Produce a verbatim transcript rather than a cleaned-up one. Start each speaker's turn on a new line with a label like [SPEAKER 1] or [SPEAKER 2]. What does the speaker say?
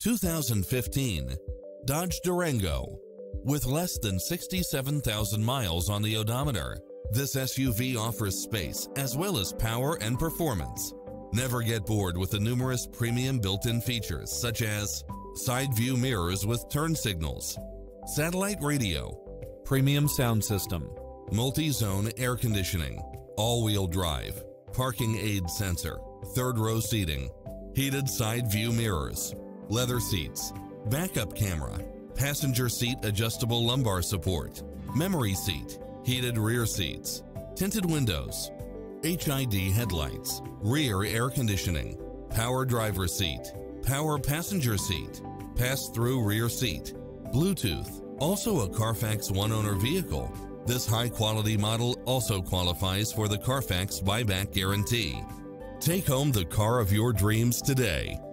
[SPEAKER 1] two thousand fifteen Dodge Durango. With less than sixty-seven thousand miles on the odometer, this S U V offers space as well as power and performance. Never get bored with the numerous premium built-in features such as side view mirrors with turn signals, satellite radio, premium sound system, multi-zone air conditioning, all-wheel drive, parking aid sensor, third row seating, heated side view mirrors, leather seats, backup camera, passenger seat adjustable lumbar support, memory seat, heated rear seats, tinted windows, H I D headlights, rear air conditioning, power driver seat, power passenger seat, pass-through rear seat, Bluetooth. Also a Carfax one-owner vehicle, this high-quality model also qualifies for the Carfax buyback guarantee. Take home the car of your dreams today.